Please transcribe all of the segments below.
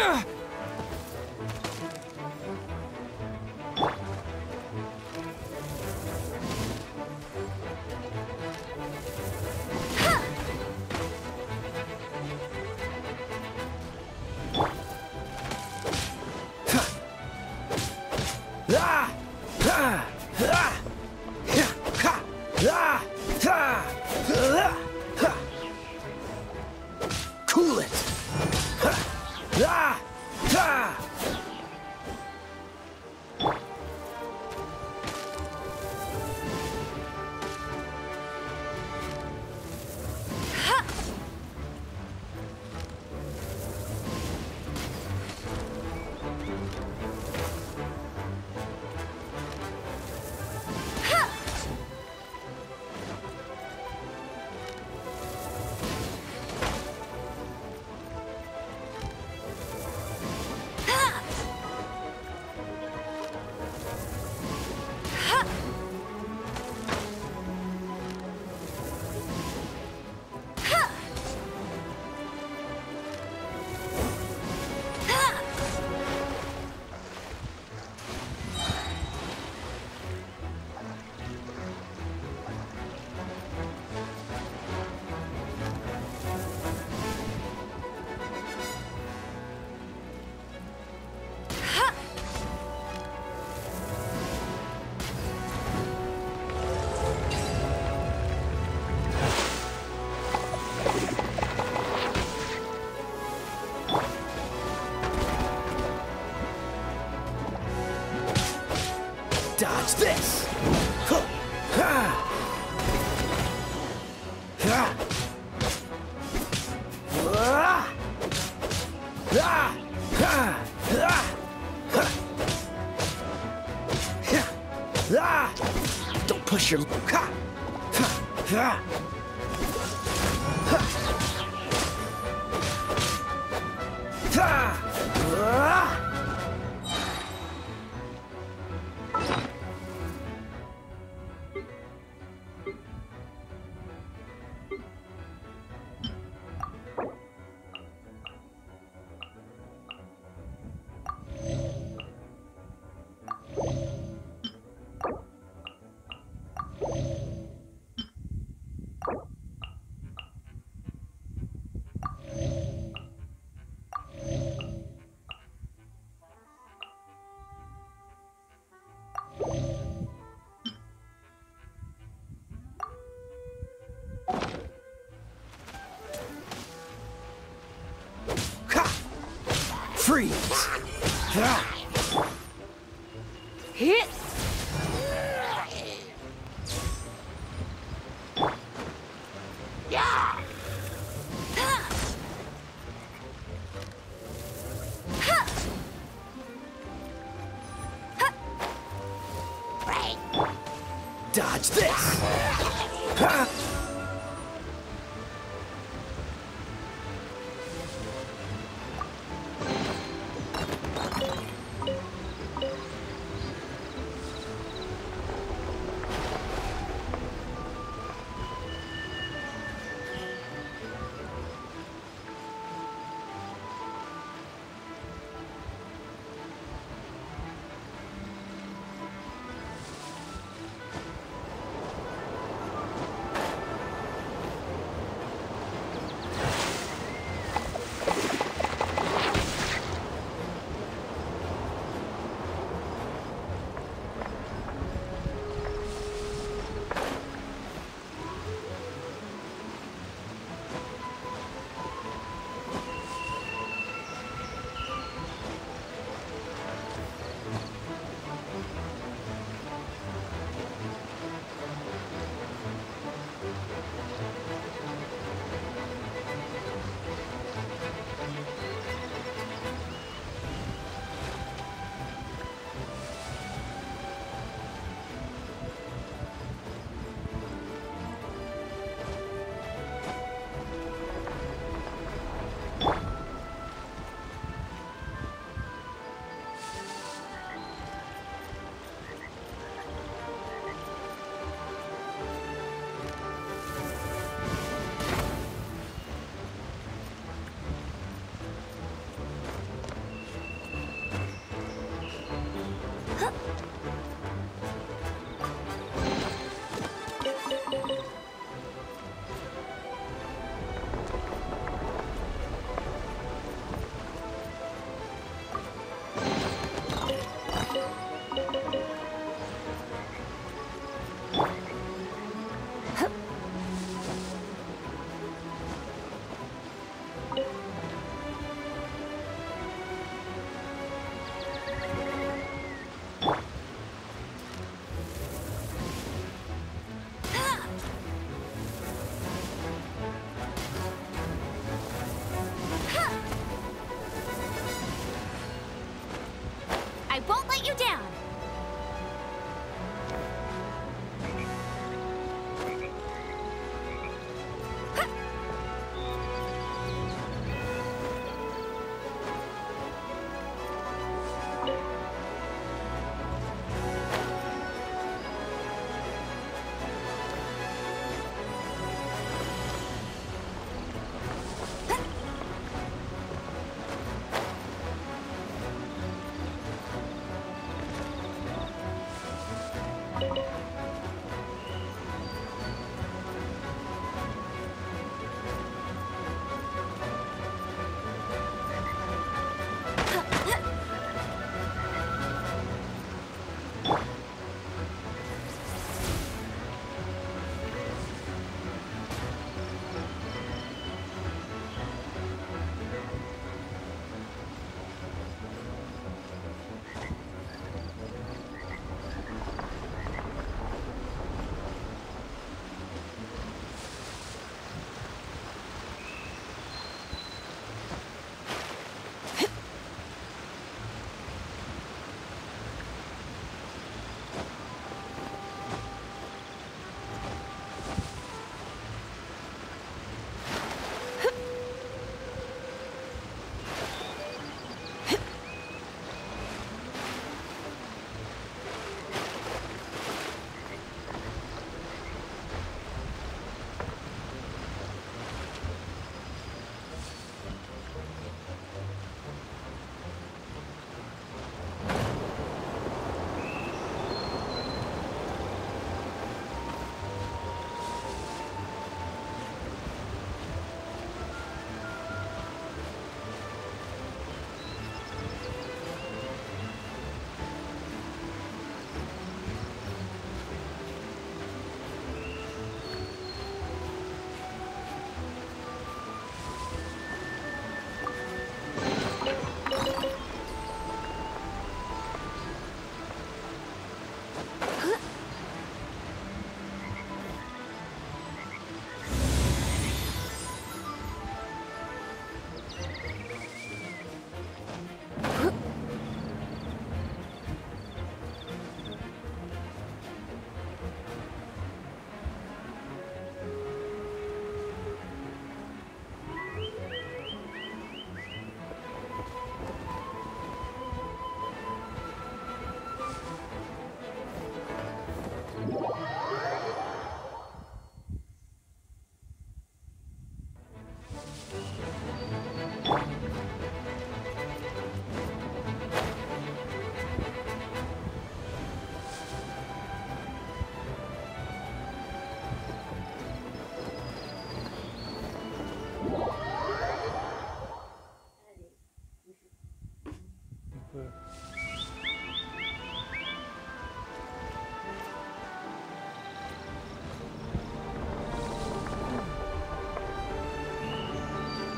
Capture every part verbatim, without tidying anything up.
Cool it! Dodge this! Huh. Ha. Ha. Ah. Ah. Ha. Ah. Ha. Ha. Ah. Don't push your... Ha. Ha. Ha. Ha. Ha. Ah. Freeze! Ah. Hit! Yeah! Dodge this! Ah.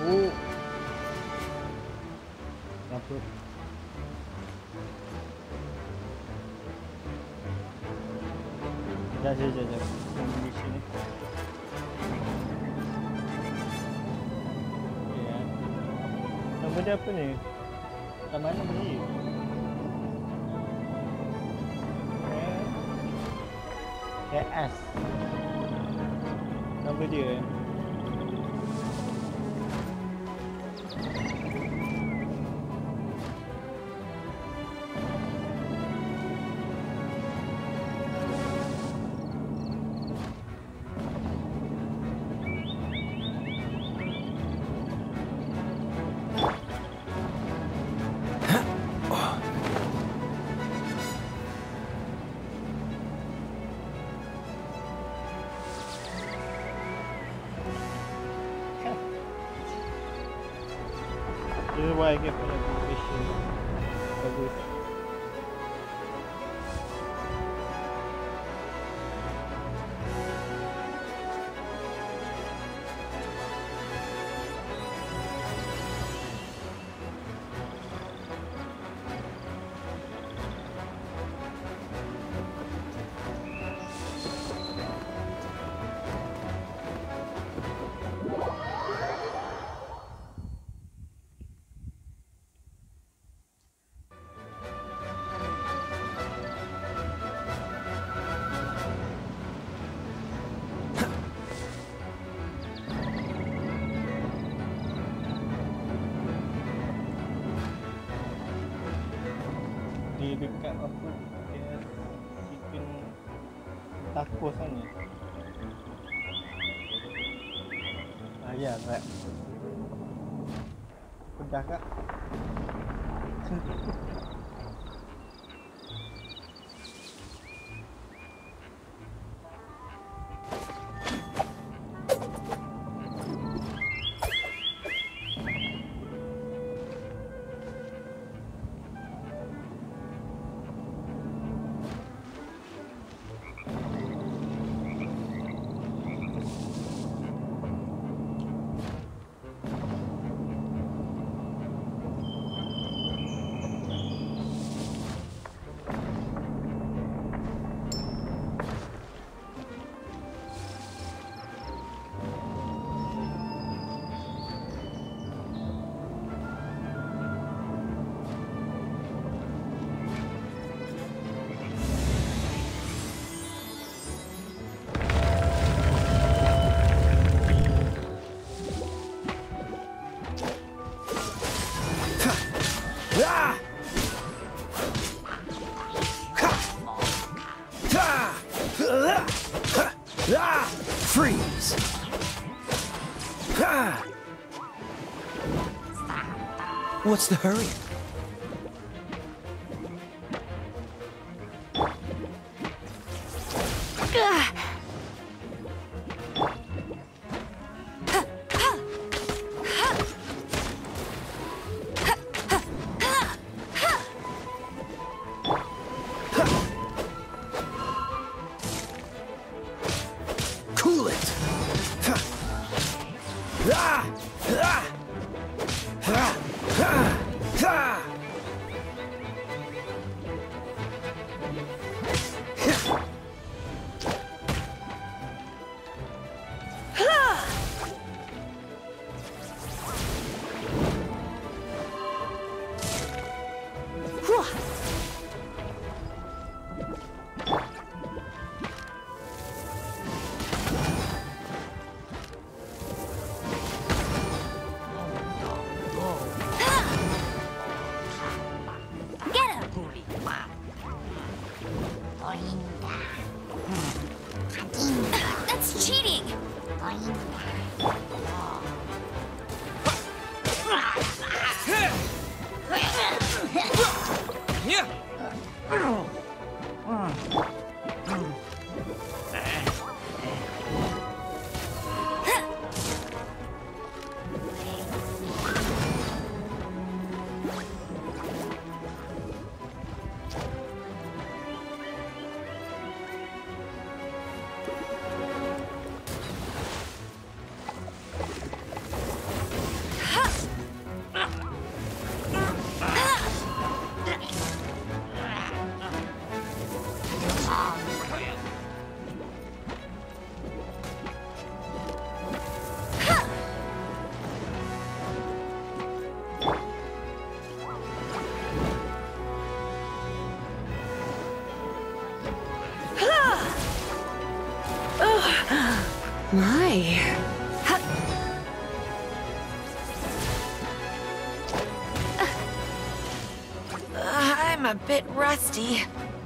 Oh. Apa? Jap, jap, jap, jap. Di sini. Ya. Nama dia apa ni? Kat mana beli? K S. Nama dia. This is why I get one of these missions. Bagus. Di dekat apa dia chicken taco sana. Ah ya, right. Pedas kak. Freeze! What's the hurry? Cool it! That's cheating! I'm a bit rusty.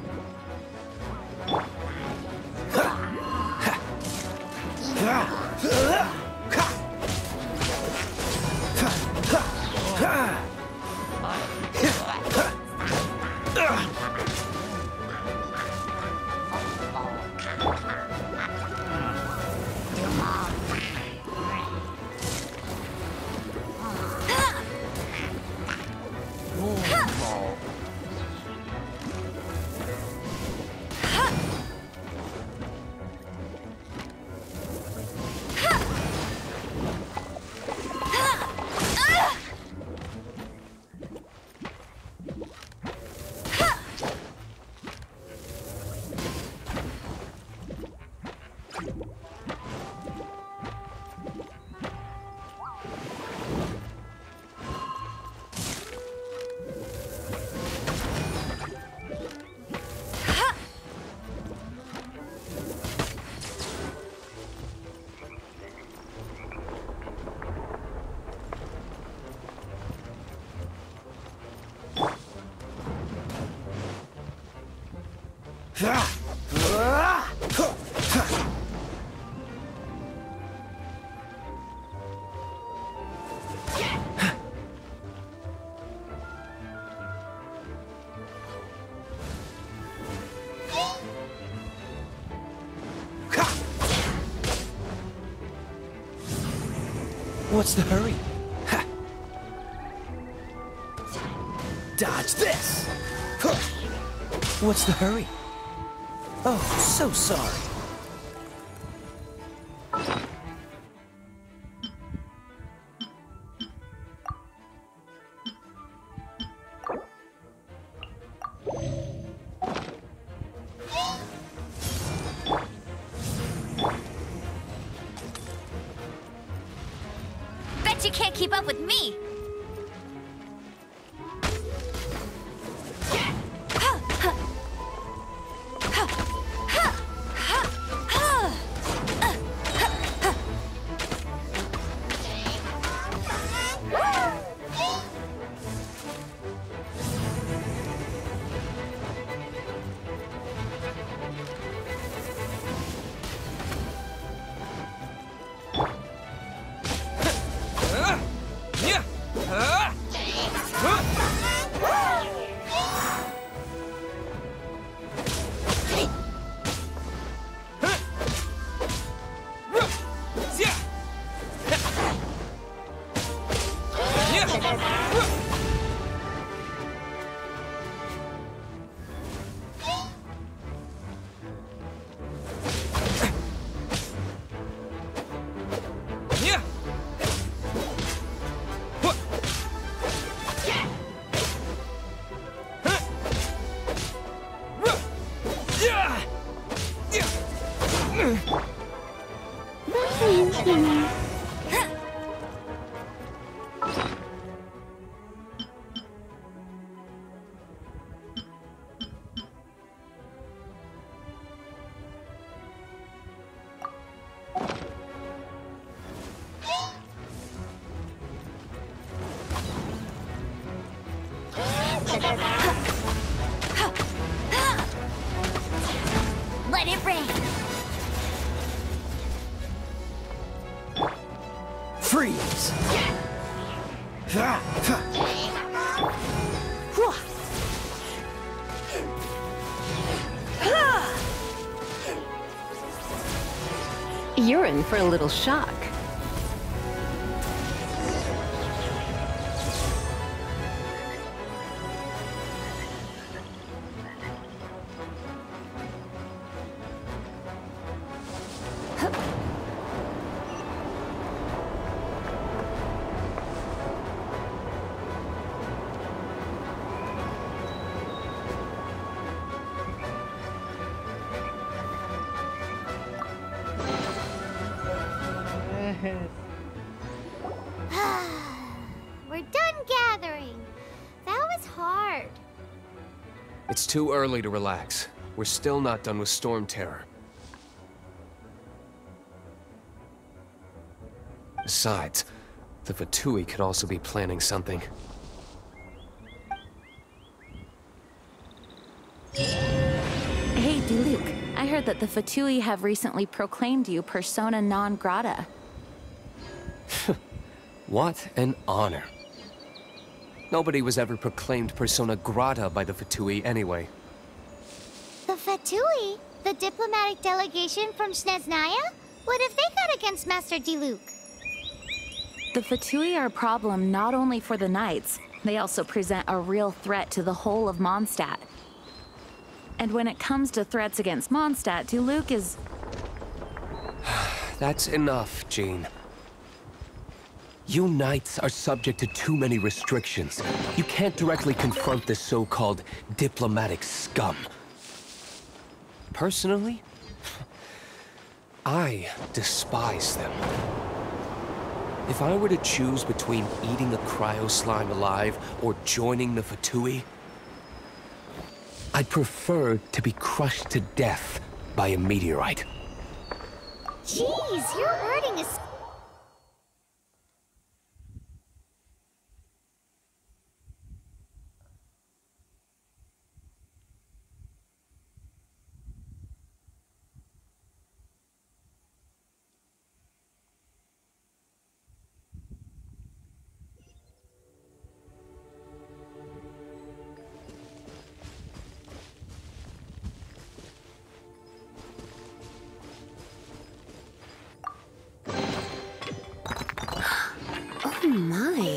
What's the hurry? Ha. Dodge this! Huh. What's the hurry? Oh, so sorry. Bet you can't keep up with me! Let it rain. Freeze! You're in for a little shock. We're done gathering. That was hard. It's too early to relax. We're still not done with Storm Terror. Besides, the Fatui could also be planning something. hear that the Fatui have recently proclaimed you persona non grata. What an honor. Nobody was ever proclaimed persona grata by the Fatui anyway. The Fatui? The diplomatic delegation from Snezhnaya? What have they got against Master Diluc? The Fatui are a problem not only for the Knights, they also present a real threat to the whole of Mondstadt. And when it comes to threats against Mondstadt, Diluc is... That's enough, Jean. You Knights are subject to too many restrictions. You can't directly confront this so-called diplomatic scum. Personally, I despise them. If I were to choose between eating a cryo slime alive or joining the Fatui, I'd prefer to be crushed to death by a meteorite. Jeez, your wording is... Oh my.